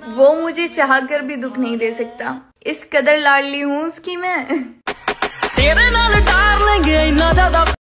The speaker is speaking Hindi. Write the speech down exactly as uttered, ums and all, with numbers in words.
वो मुझे चाह कर भी दुख नहीं दे सकता, इस कदर लाडली हूँ उसकी मैं। तेरे नाल डार्लिंग इन्ना ज्यादा